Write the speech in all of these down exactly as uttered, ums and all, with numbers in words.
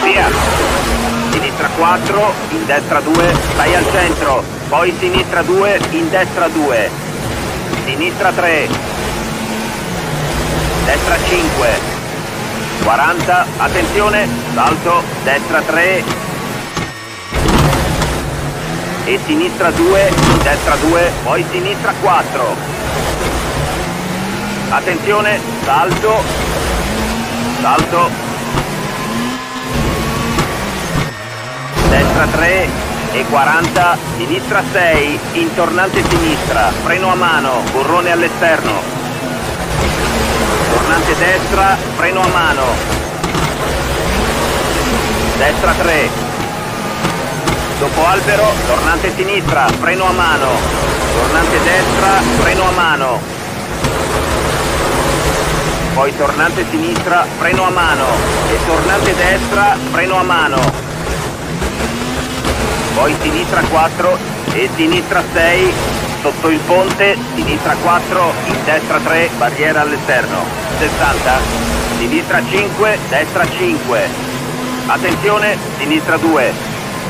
via. Sinistra quattro, in destra due, stai al centro. Poi sinistra due, in destra due. Sinistra tre. Destra cinque. quaranta, attenzione, salto, destra tre. E sinistra due, in destra due, poi sinistra quattro. Attenzione, salto, salto, destra tre e quaranta, sinistra sei, intornante sinistra, freno a mano, burrone all'esterno. Tornante destra, freno a mano. Destra tre. Dopo albero, tornante sinistra, freno a mano. Tornante destra, freno a mano. Poi tornante sinistra, freno a mano. E tornante destra, freno a mano. Poi sinistra quattro e sinistra sei. Sotto il ponte, sinistra quattro, in destra tre, barriera all'esterno. sessanta. Sinistra cinque, destra cinque. Attenzione, sinistra due.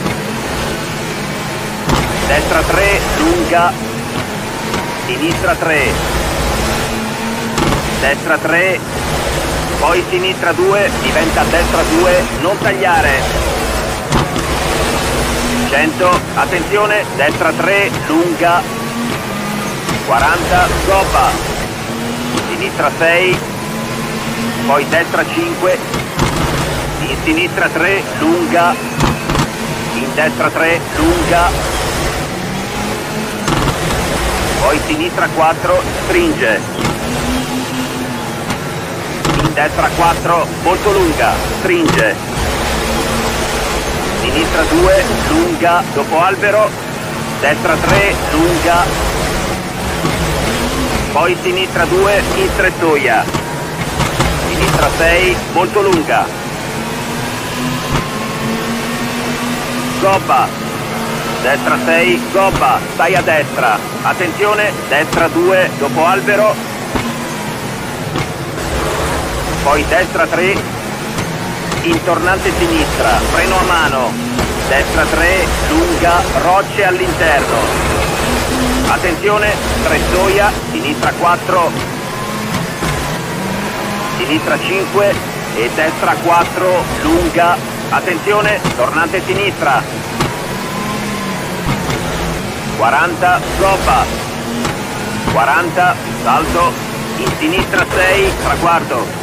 Destra tre, lunga, sinistra tre, destra tre, poi sinistra due, diventa destra due, non tagliare. cento, attenzione, destra tre, lunga, quaranta, gobba, sinistra sei, poi destra cinque, in sinistra tre, lunga, in destra tre, lunga, poi sinistra quattro, stringe. In destra quattro, molto lunga, stringe. Sinistra due, lunga, dopo albero. Destra tre, lunga. Poi sinistra due, in strettoia. Sinistra sei, molto lunga. Gobba. Destra sei, gobba, stai a destra. Attenzione, destra due, dopo albero. Poi destra tre, intornante sinistra, freno a mano. Destra tre, lunga, rocce all'interno. Attenzione, strettoia, sinistra quattro. Sinistra cinque e destra quattro, lunga. Attenzione, tornante sinistra. quaranta, gobba, quaranta, salto, in sinistra sei, traguardo.